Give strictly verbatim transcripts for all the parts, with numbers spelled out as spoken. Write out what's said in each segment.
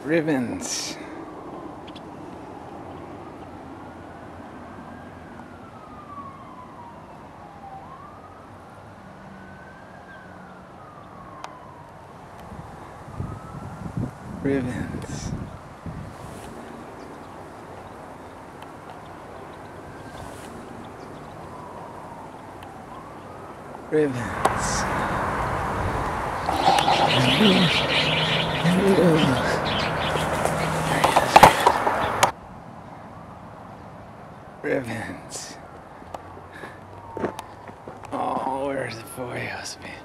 Ribbons. Ribbons. Ribbons. Ribbons. Oh, where's the poyos been?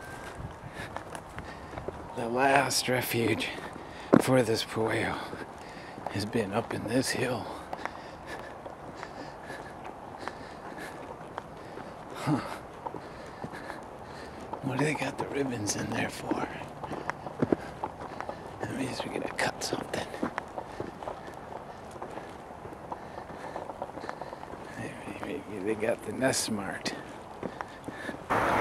The last refuge for this poyo has been up in this hill. Huh. What do they got the ribbons in there for? That means we're gonna cut something. Maybe they got the nest marked.